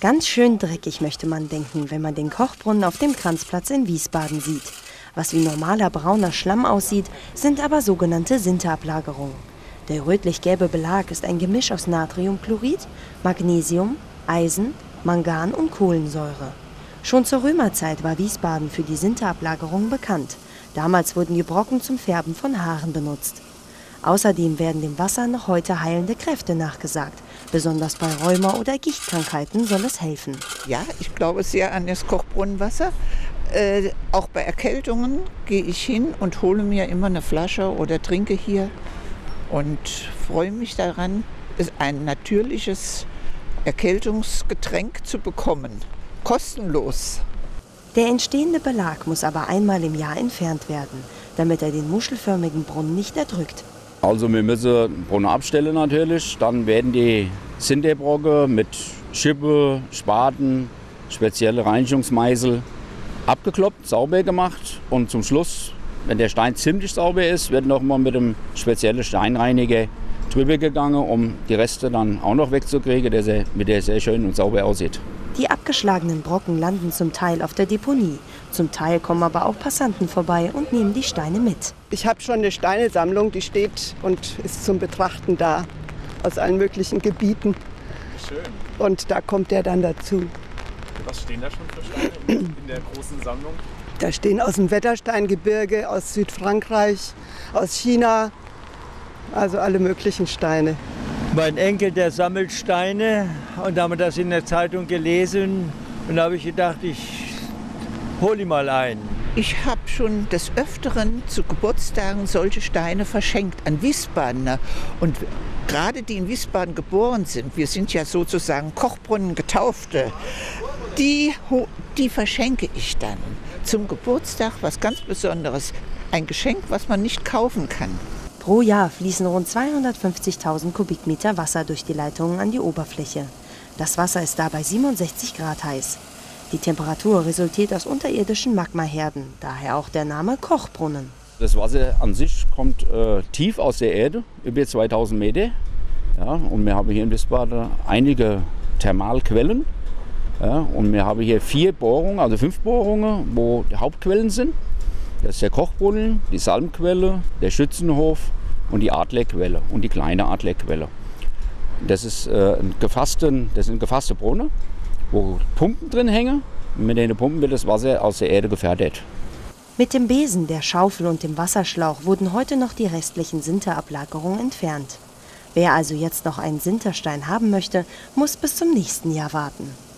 Ganz schön dreckig möchte man denken, wenn man den Kochbrunnen auf dem Kranzplatz in Wiesbaden sieht. Was wie normaler brauner Schlamm aussieht, sind aber sogenannte Sinterablagerungen. Der rötlich-gelbe Belag ist ein Gemisch aus Natriumchlorid, Magnesium, Eisen, Mangan und Kohlensäure. Schon zur Römerzeit war Wiesbaden für die Sinterablagerungen bekannt. Damals wurden die Brocken zum Färben von Haaren benutzt. Außerdem werden dem Wasser noch heute heilende Kräfte nachgesagt. Besonders bei Rheuma- oder Gichtkrankheiten soll es helfen. Ja, ich glaube sehr an das Kochbrunnenwasser. Auch bei Erkältungen gehe ich hin und hole mir immer eine Flasche oder trinke hier und freue mich daran, ein natürliches Erkältungsgetränk zu bekommen. Kostenlos. Der entstehende Belag muss aber einmal im Jahr entfernt werden, damit er den muschelförmigen Brunnen nicht erdrückt. Also wir müssen den Brunnen abstellen natürlich. Dann werden die Sinterbrocken mit Schippe, Spaten, spezielle Reinigungsmeißel abgekloppt, sauber gemacht. Und zum Schluss, wenn der Stein ziemlich sauber ist, wird nochmal mit einem speziellen Steinreiniger drüber gegangen, um die Reste dann auch noch wegzukriegen, mit der sehr schön und sauber aussieht. Die abgeschlagenen Brocken landen zum Teil auf der Deponie. Zum Teil kommen aber auch Passanten vorbei und nehmen die Steine mit. Ich habe schon eine Steinesammlung, die steht und ist zum Betrachten da, aus allen möglichen Gebieten. Schön. Und da kommt der dann dazu. Was stehen da schon für Steine in der großen Sammlung? Da stehen aus dem Wettersteingebirge, aus Südfrankreich, aus China, also alle möglichen Steine. Mein Enkel, der sammelt Steine, und da haben wir das in der Zeitung gelesen. Und da habe ich gedacht, ich hole ihn mal ein. Ich habe schon des Öfteren zu Geburtstagen solche Steine verschenkt an Wiesbadener. Und gerade die in Wiesbaden geboren sind, wir sind ja sozusagen Kochbrunnen Getaufte, die verschenke ich dann zum Geburtstag, was ganz Besonderes. Ein Geschenk, was man nicht kaufen kann. Pro Jahr fließen rund 250.000 Kubikmeter Wasser durch die Leitungen an die Oberfläche. Das Wasser ist dabei 67 Grad heiß. Die Temperatur resultiert aus unterirdischen Magmaherden, daher auch der Name Kochbrunnen. Das Wasser an sich kommt tief aus der Erde, über 2000 Meter. Ja, und wir haben hier in Wiesbaden einige Thermalquellen. Ja, und wir haben hier 5 Bohrungen, wo die Hauptquellen sind. Das ist der Kochbrunnen, die Salmquelle, der Schützenhof und die Adlerquelle und die kleine Adlerquelle. Das sind gefasste Brunnen, wo Pumpen drin hängen. Und mit den Pumpen wird das Wasser aus der Erde gefördert. Mit dem Besen, der Schaufel und dem Wasserschlauch wurden heute noch die restlichen Sinterablagerungen entfernt. Wer also jetzt noch einen Sinterstein haben möchte, muss bis zum nächsten Jahr warten.